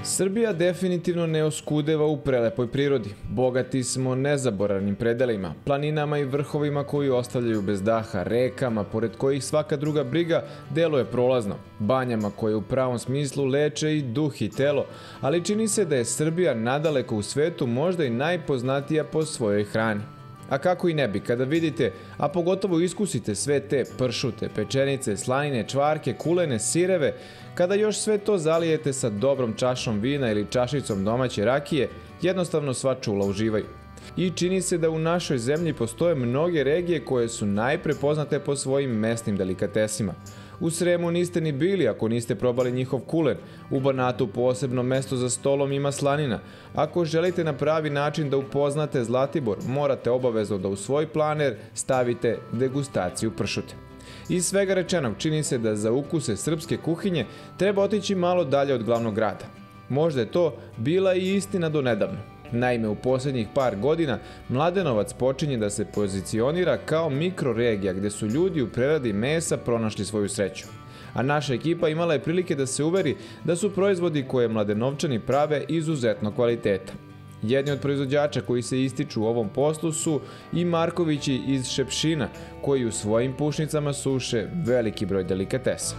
Srbija definitivno ne oskudeva u prelepoj prirodi. Bogati smo nezaboravnim predelima, planinama i vrhovima koji ostavljaju bez daha, rekama, pored kojih svaka druga briga deluje prolazno, banjama koje u pravom smislu leče i duh i telo, ali čini se da je Srbija nadaleko u svetu možda i najpoznatija po svojoj hrani. A kako i ne bi, kada vidite, a pogotovo iskusite sve te pršute, pečenice, slanine, čvarke, kulene, sireve, kada još sve to zalijete sa dobrom čašom vina ili čašicom domaće rakije, jednostavno sva čula uživaju. I čini se da u našoj zemlji postoje mnoge regije koje su najprepoznate po svojim mesnim delikatesima. U Sremu niste ni bili ako niste probali njihov kulen, u Banatu posebno mesto za stolom ima slanina. Ako želite na pravi način da upoznate Zlatibor, morate obavezno da u svoj planer stavite degustaciju pršute. Iz svega rečenog čini se da za ukuse srpske kuhinje treba otići malo dalje od glavnog grada. Možda je to bila i istina do nedavno. Naime, u posljednjih par godina Mladenovac počinje da se pozicionira kao mikroregija gde su ljudi u preradi mesa pronašli svoju sreću. A naša ekipa imala je prilike da se uveri da su proizvodi koje Mladenovčani prave izuzetno kvaliteta. Jedni od proizvođača koji se ističu u ovom poslu su i Markovići iz Šepšina, koji u svojim pušnicama suše veliki broj delikatesa.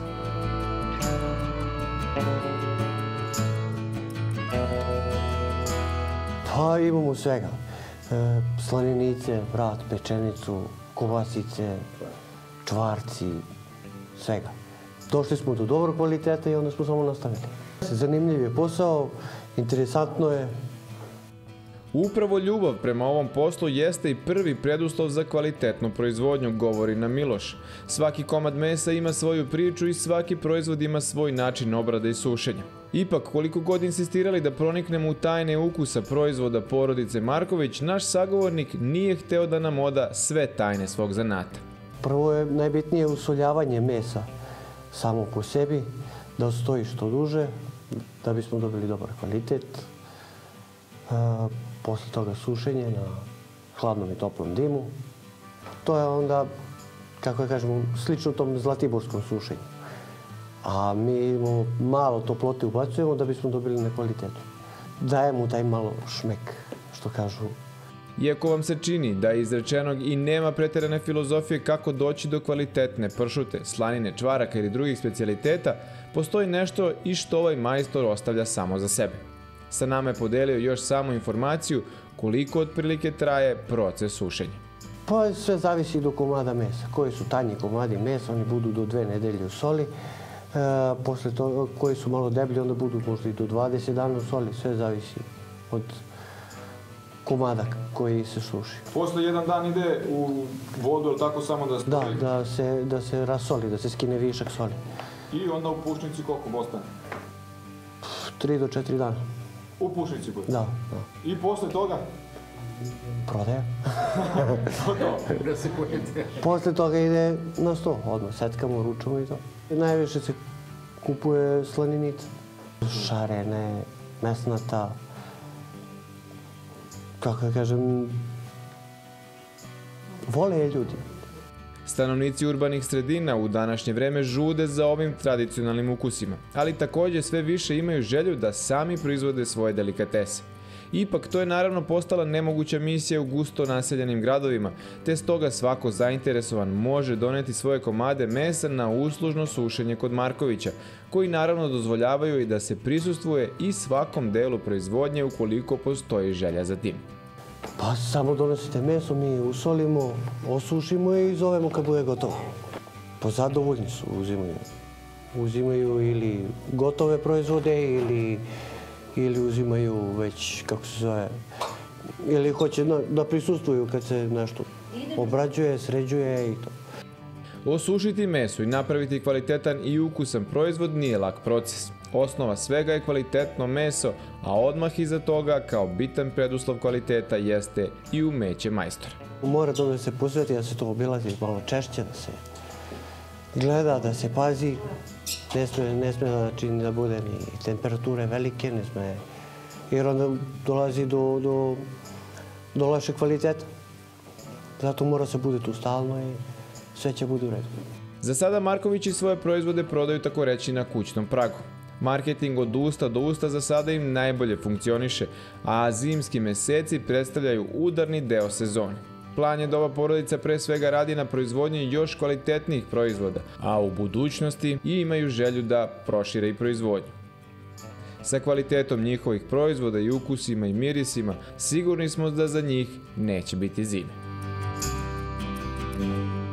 Pa imamo svega. Slaninice, vrat, pečenicu, kobasice, čvarci, svega. Došli smo do dobrog kvaliteta i onda smo samo nastavili. Zanimljiv je posao, interesantno je. Upravo ljubav prema ovom poslu jeste i prvi preduslov za kvalitetnu proizvodnju, govori nam Miloš. Svaki komad mesa ima svoju priču i svaki proizvod ima svoj način obrade i sušenja. Ipak, koliko god insistirali da proniknemo u tajne ukusa proizvoda porodice Marković, naš sagovornik nije hteo da nam oda sve tajne svog zanata. Prvo je najbitnije usoljavanje mesa samo po sebi, da stoji što duže, da bismo dobili dobar kvalitet. Posle toga sušenje na hladnom i toplom dimu. To je onda, kako da kažemo, slično tom zlatiborskom sušenju. A mi malo toplote ubacujemo da bismo dobili na kvalitetu. Dajemo taj malo šmek, što kažu. Iako vam se čini da je izrečenog i nema preterane filozofije kako doći do kvalitetne pršute, slanine, čvaraka ili drugih specijaliteta, postoji nešto i što ovaj majstor ostavlja samo za sebe. Sa nama je podelio još samo informaciju koliko otprilike traje proces sušenja. Pa sve zavisi do komada mesa. Koji su tanji komadi mesa, oni budu do 2 nedelje u soli. Posle toga, koji su malo deblji, onda budu možda i do 20 dana u soli. Sve zavisi od komada koji se suši. Posle jedan dan ide u vodu, ali tako samo da stoji? Da, da se rasoli, da se skine višak soli. I onda u pušnici koliko ostane? 3 do 4 dana. U pušnici bude? Da. I posle toga? Prodaje. Posle toga ide na sto, odmah setkamo, ručamo i to. Najviše se kupuje slaninica. Šarene, mesnata, kako da kažem, vole je ljudi. Stanovnici urbanih sredina u današnje vreme žude za ovim tradicionalnim ukusima, ali takođe sve više imaju želju da sami proizvode svoje delikatese. Ipak, to je naravno postala nemoguća misija u gusto naseljenim gradovima, te stoga svako zainteresovan može doneti svoje komade mesa na uslužno sušenje kod Markovića, koji naravno dozvoljavaju i da se prisustvuje i svakom delu proizvodnje ukoliko postoji želja za tim. Pa samo donosite meso, mi usolimo, osušimo i zovemo kad bude gotovo. Po zadovoljni su uzimaju. Uzimaju ili gotove proizvode ili uzimaju već, kako se zove, ili hoće da prisustvuju kad se nešto obrađuje, sređuje i to. Osušiti meso i napraviti kvalitetan i ukusan proizvod nije lak proces. Osnova svega je kvalitetno meso, a odmah iza toga, kao bitan preduslov kvaliteta, jeste i umeće majstora. Mora to da se posveti, da se to obilazi malo češće, da se gleda, da se pazi. Ne sme znači da bude ni temperature velike, ne sme, jer onda dolazi do lošeg kvaliteta. Zato mora se bude tu stalno i sve će bude u redu. Za sada Markovići svoje proizvode prodaju tako reći na kućnom pragu. Marketing od usta do usta za sada im najbolje funkcioniše, a zimski meseci predstavljaju udarni deo sezone. Plan je da ova porodica pre svega radi na proizvodnji još kvalitetnijih proizvoda, a u budućnosti i imaju želju da prošire i proizvodnju. Sa kvalitetom njihovih proizvoda i ukusima i mirisima sigurni smo da za njih neće biti zime.